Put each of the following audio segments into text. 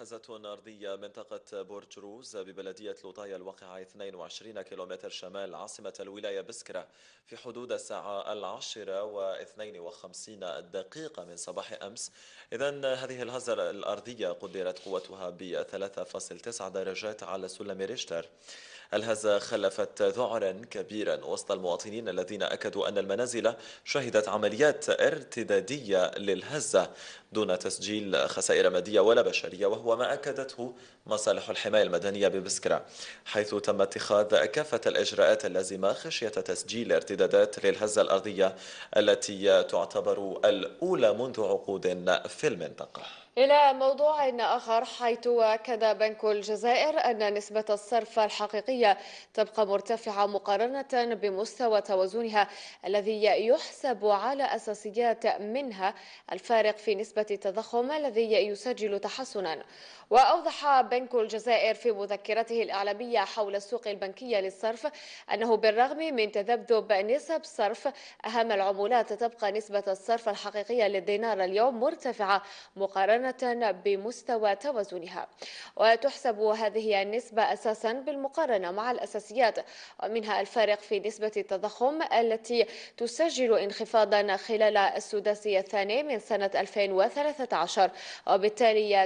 هزة أرضية منطقة برج روز ببلدية لوطايا الواقعة 22 كيلومتر شمال عاصمة الولاية بسكرة في حدود الساعة 10:52 من صباح أمس. إذن هذه الهزة الأرضية قدرت قوتها ب 3.9 درجات على سلم ريشتر. الهزة خلفت ذعرا كبيرا وسط المواطنين الذين أكدوا أن المنازل شهدت عمليات ارتدادية للهزة دون تسجيل خسائر مادية ولا بشرية، وهو ما أكدته مصالح الحماية المدنية ببسكرة، حيث تم اتخاذ كافة الإجراءات اللازمة خشية تسجيل ارتدادات للهزة الأرضية التي تعتبر الأولى منذ عقود في المنطقة. إلى موضوع آخر، حيث أكد بنك الجزائر أن نسبة الصرف الحقيقية تبقى مرتفعة مقارنة بمستوى توازنها الذي يحسب على أساسيات، منها الفارق في نسبة التضخم الذي يسجل تحسنا. وأوضح بنك الجزائر في مذكرته الإعلامية حول السوق البنكية للصرف أنه بالرغم من تذبذب نسب صرف أهم العملات، تبقى نسبة الصرف الحقيقية للدينار اليوم مرتفعة مقارنة بمستوى توازنها، وتحسب هذه النسبة أساسا بالمقارنة مع الأساسيات، ومنها الفارق في نسبة التضخم التي تسجل انخفاضا خلال السداسي الثاني من سنة 2013، وبالتالي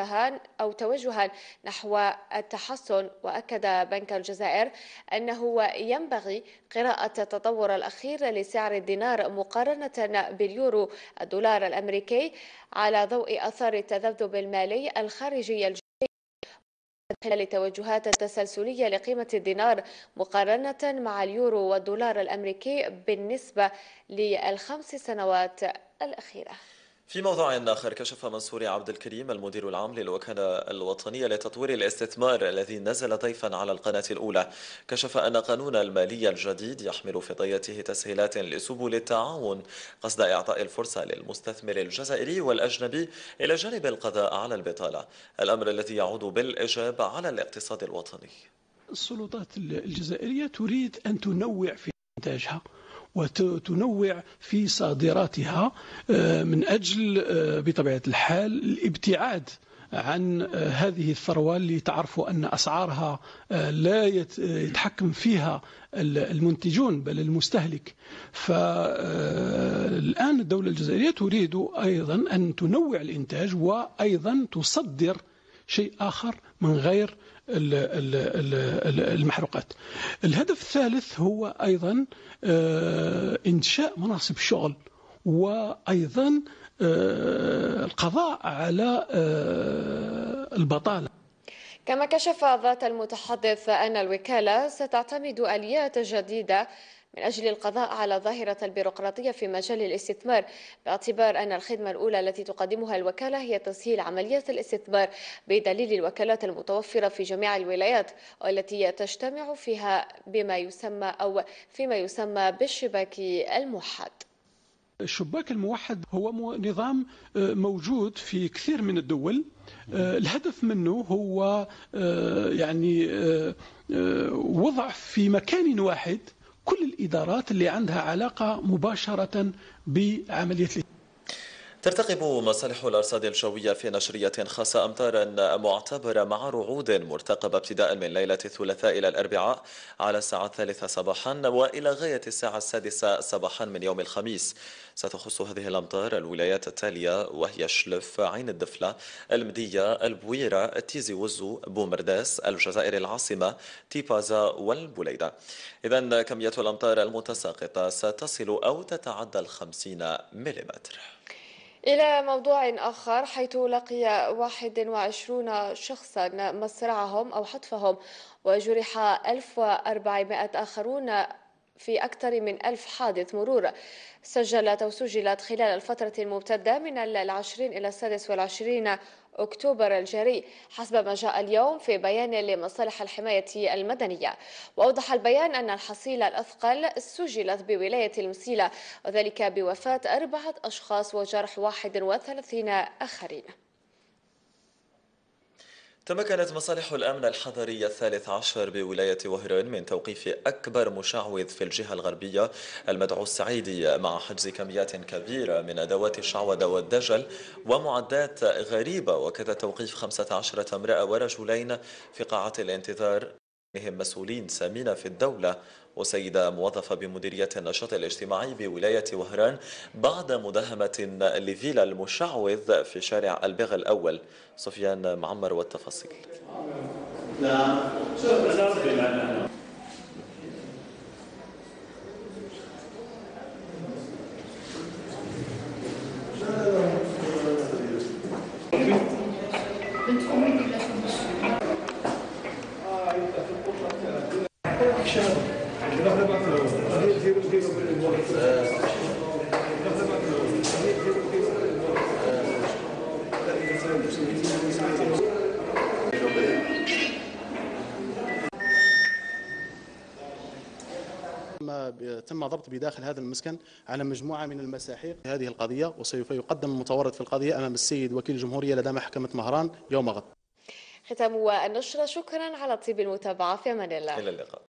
توجها نحو التحسن. وأكد بنك الجزائر أنه ينبغي قراءة التطور الأخير لسعر الدينار مقارنة باليورو الدولار الأمريكي على ضوء أثار التذبذب المالي الخارجي الجديد خلال التوجهات التسلسلية لقيمة الدينار مقارنة مع اليورو والدولار الأمريكي بالنسبة للخمس سنوات الأخيرة. في موضوع آخر، كشف منصور عبد الكريم المدير العام للوكالة الوطنية لتطوير الاستثمار الذي نزل ضيفا على القناة الأولى، كشف أن قانون المالية الجديد يحمل في طياته تسهيلات لسبل التعاون قصد إعطاء الفرصة للمستثمر الجزائري والأجنبي إلى جانب القضاء على البطالة، الأمر الذي يعود بالإيجاب على الاقتصاد الوطني. السلطات الجزائرية تريد أن تنوع في إنتاجها وتنوع في صادراتها من أجل بطبيعة الحال الابتعاد عن هذه الثروة اللي تعرفوا أن أسعارها لا يتحكم فيها المنتجون بل المستهلك. فالآن الدولة الجزائرية تريد أيضا أن تنوع الإنتاج وأيضا تصدر شيء آخر من غير المحروقات. الهدف الثالث هو أيضا إنشاء مناصب شغل، وأيضا القضاء على البطالة. كما كشف ذات المتحدث أن الوكالة ستعتمد آليات جديدة من أجل القضاء على ظاهرة البيروقراطية في مجال الاستثمار، باعتبار أن الخدمة الأولى التي تقدمها الوكالة هي تسهيل عملية الاستثمار بدليل الوكالات المتوفرة في جميع الولايات، والتي تجتمع فيها فيما يسمى بالشباك الموحد. الشباك الموحد هو نظام موجود في كثير من الدول. الهدف منه هو يعني وضع في مكان واحد كل الإدارات اللي عندها علاقة مباشرة بعملية. ترتقب مصالح الأرصاد الجوية في نشرية خاصة أمطارا معتبرة مع رعود مرتقبة ابتداء من ليلة الثلاثاء إلى الأربعاء على الساعة 3 صباحا وإلى غاية الساعة 6 صباحا من يوم الخميس. ستخص هذه الأمطار الولايات التالية، وهي شلف، عين الدفلة، المدية، البويرة، تيزي وزو، بومرداس، الجزائر العاصمة، تيبازا والبوليدة. إذن كمية الأمطار المتساقطة ستصل أو تتعدى 50 ملم. إلى موضوع آخر، حيث لقي 21 شخصا مصرعهم أو حتفهم، وجرح 1400 آخرون في أكثر من 1000 حادث مرور سجلت خلال الفترة الممتدة من 20 إلى 26 أكتوبر الجاري، حسب ما جاء اليوم في بيان لمصالح الحماية المدنية. وأوضح البيان أن الحصيلة الأثقل سجلت بولاية المسيلة، وذلك بوفاة 4 أشخاص وجرح 31 آخرين. تمكنت مصالح الأمن الحضري الثالث عشر بولاية وهران من توقيف أكبر مشعوذ في الجهة الغربية المدعو السعيدي، مع حجز كميات كبيرة من أدوات الشعوذة والدجل ومعدات غريبة، وكذا توقيف 15 امرأة ورجلين في قاعة الانتظار، بهم مسؤولين سامين في الدولة وسيدة موظفة بمديرية النشاط الاجتماعي بولاية وهران بعد مداهمة لفيلا المشعوذ في شارع البغ الأول. سفيان معمر والتفاصيل. تم ضبط بداخل هذا المسكن على مجموعة من المساحيق في هذه القضية، وسوف يقدم المتورط في القضية أمام السيد وكيل الجمهورية لدى محكمة مهران يوم غد. ختام النشرة، شكرا على طيب المتابعة، في أمان الله. إلى اللقاء.